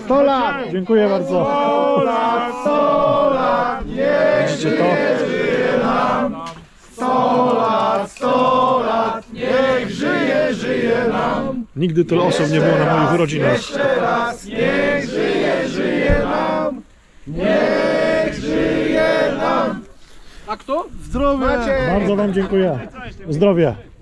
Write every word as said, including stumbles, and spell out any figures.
sto lat! Dziękuję bardzo. sto lat, sto lat, niech żyje nam. sto lat, sto lat, niech żyje, żyje nam. Nigdy tyle osób nie było na moich urodzinach. Jeszcze raz, niech żyje, żyje nam. Niech żyje nam. A kto? Zdrowie! Bardzo wam dziękuję. Zdrowie.